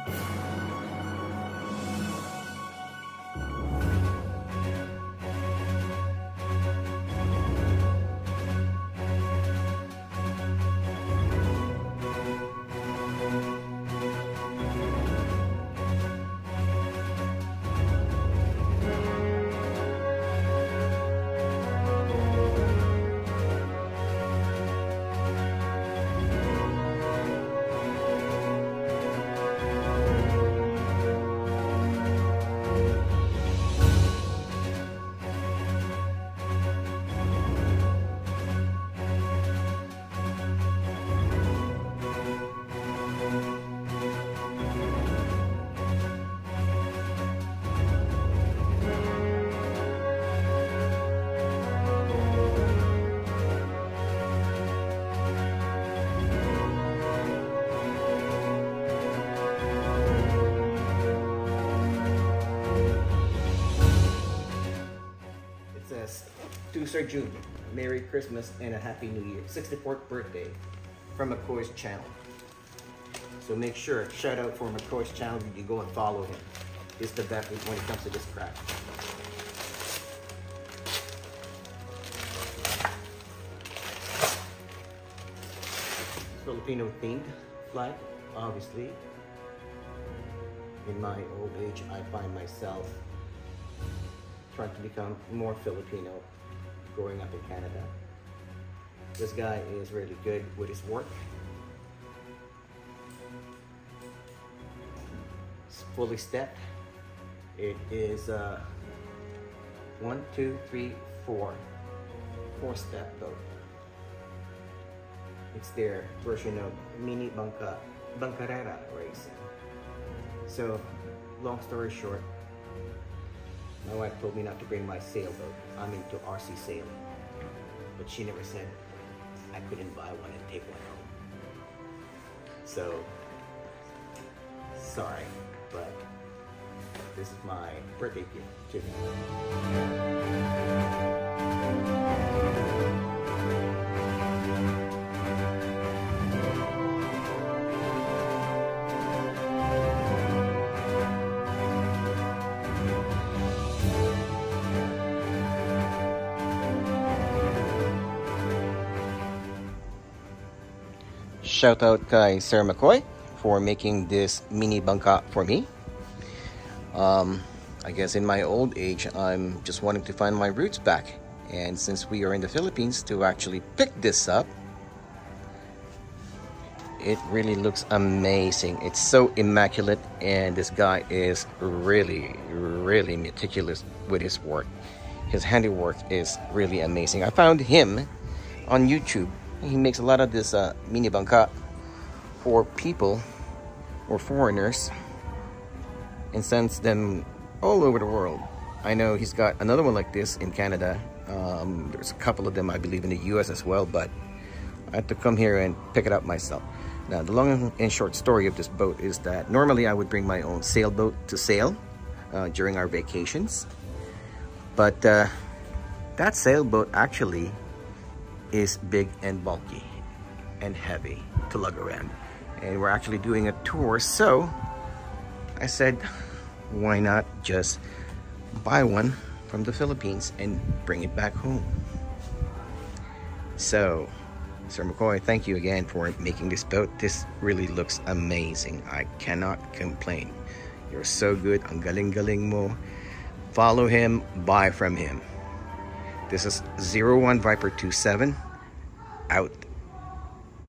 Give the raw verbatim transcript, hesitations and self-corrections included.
To Sir June, Merry Christmas and a Happy New Year. sixty-fourth birthday from Macoy's channel. So make sure, shout out for Macoy's channel, you go and follow him. He's the best when it comes to this craft. Filipino themed flag, obviously. In my old age, I find myself trying to become more Filipino growing up in Canada. This guy is really good with his work. It's fully stepped. It is uh, one, two, three, four. Four step boat. It's their version of Mini Banka, Bankarera racing. So, long story short, my wife told me not to bring my sailboat. I'm into R C sailing. But she never said I couldn't buy one and take one home. So, sorry, but this is my birthday gift to him. Shout out kay Sir Macoy for making this mini banka for me. Um, I guess in my old age, I'm just wanting to find my roots back. And since we are in the Philippines, to actually pick this up, it really looks amazing. It's so immaculate, and this guy is really, really meticulous with his work. His handiwork is really amazing. I found him on YouTube. He makes a lot of this uh, mini banka for people or foreigners and sends them all over the world. I know he's got another one like this in Canada. Um, there's a couple of them, I believe, in the U S as well, but I had to come here and pick it up myself. Now, the long and short story of this boat is that normally I would bring my own sailboat to sail uh, during our vacations, but uh, that sailboat actually is big and bulky and heavy to lug around, and we're actually doing a tour, so I said, why not just buy one from the Philippines and bring it back home? So Sir Macoy, thank you again for making this boat. This really looks amazing. I cannot complain. You're so good. Ang galing-galing mo. Follow him, buy from him. This is zero one Viper two seven out.